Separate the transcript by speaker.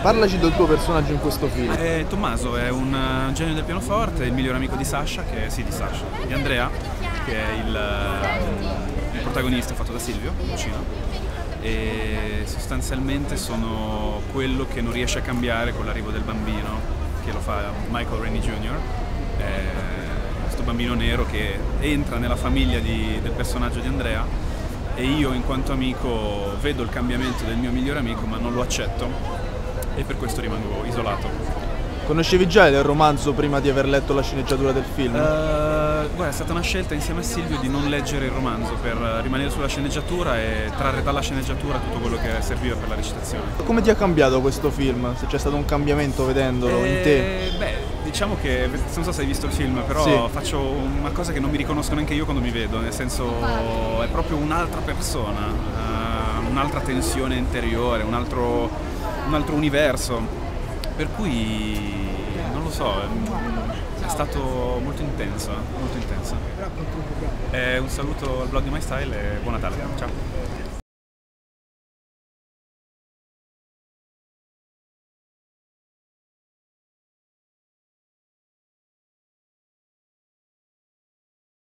Speaker 1: Parlaci del tuo personaggio in questo film.
Speaker 2: Tommaso è un genio del pianoforte, il migliore amico di Sasha, di Andrea, che è il protagonista fatto da Silvio Lucino, e sostanzialmente sono quello che non riesce a cambiare con l'arrivo del bambino, che lo fa Michael Rennie Jr., questo bambino nero che entra nella famiglia del personaggio di Andrea, e io in quanto amico vedo il cambiamento del mio migliore amico ma non lo accetto e per questo rimango isolato.
Speaker 1: Conoscevi già il romanzo prima di aver letto la sceneggiatura del film?
Speaker 2: Guarda, è stata una scelta insieme a Silvio di non leggere il romanzo per rimanere sulla sceneggiatura e trarre dalla sceneggiatura tutto quello che serviva per la recitazione.
Speaker 1: Come ti ha cambiato questo film? Se c'è stato un cambiamento vedendolo in te?
Speaker 2: Beh, diciamo che, non so se hai visto il film, però
Speaker 1: sì,
Speaker 2: faccio una cosa che non mi riconosco neanche io quando mi vedo, nel senso è proprio un'altra persona, un'altra tensione interiore, un altro universo. Per cui, non lo so, è stato molto intenso, molto intenso. Un saluto al blog di My Style e buon Natale, ciao!